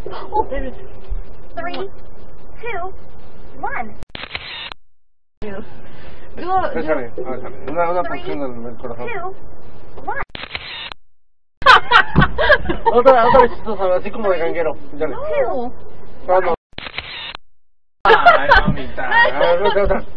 3, 2, 1. Sale. Una punción en el corazón. 2, 1. Otra vez chistosa, así como de ganguero. Dale. No. Vamos. Ay, mamita. A ver, otra.